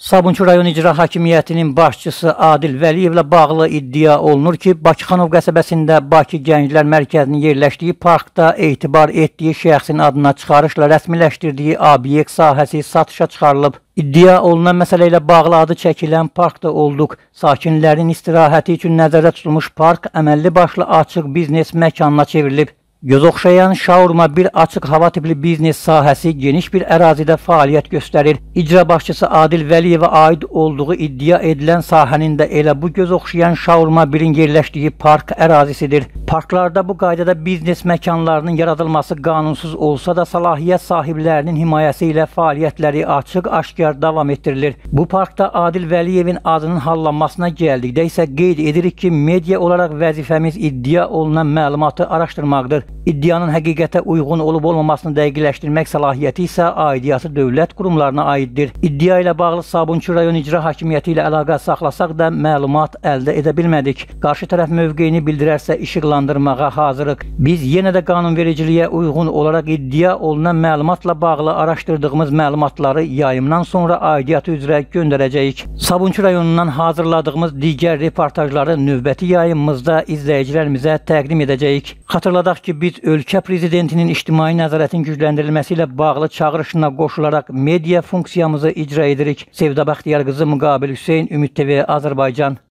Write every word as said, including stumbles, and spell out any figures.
Sabunçu rayon İcra Hakimiyyətinin başçısı Adil Vəliyevlə bağlı iddia olunur ki, Bakıxanov qəsəbəsində Bakı Gənclər Mərkəzinin yerləşdiyi parkda etibar etdiyi şəxsin adına çıxarışla rəsmiləşdirdiyi obyekt sahəsi satışa çıxarılıb. İddia olunan məsələ ilə bağlı adı çəkilən parkda olduq. Sakinlərin istirahəti üçün nəzərdə tutulmuş park əməlli başlı açıq biznes məkanına çevrilib. Göz oxşayan şaurma bir açıq hava tipli biznes sahəsi geniş bir ərazidə fəaliyyət göstərir. İcra başçısı Adil Vəliyevə aid olduğu iddia edilən sahənin də elə bu göz oxşayan şaurma birin yerləşdiyi park ərazisidir. Parklarda bu qaydada biznes məkanlarının yaradılması qanunsuz olsa da səlahiyyət sahiblərinin himayəsi ilə fəaliyyətləri açıq aşkar davam etdirilir. Bu parkda Adil Vəliyevin adının hallanmasına gəldikdə isə qeyd edirik ki, media olaraq vəzifəmiz iddia olunan məlumatı araşdırmaqdır. İddianın həqiqətə uyğun olub-olmamasını dəqiqləşdirmək səlahiyyəti isə aidiyyatı dövlət qurumlarına aiddir. İddia ilə bağlı Sabunçu rayon İcra Hakimiyyəti ilə əlaqə saxlasaq da məlumat əldə edə bilmədik. Qarşı tərəf mövqeyini bildirərsə işıqlandırmağa hazırıq. Biz yenə də qanunvericiliyə uyğun olaraq iddia olunan məlumatla bağlı araşdırdığımız məlumatları yayımdan sonra aidiyyatı üzrə göndərəcəyik. Sabunçu rayonundan hazırladığımız digər reportajları növbəti yayımımızda izləyicilərimizə təqdim edəcəyik. Xatırladaq ki, biz ölkə prezidentinin ictimai nəzarətin gücləndirilməsi ilə bağlı çağırışına qoşularaq media funksiyamızı icra edirik. Sevda Bəxtiyar qızı, Müqabil Hüseyn, Ümid T V, Azərbaycan.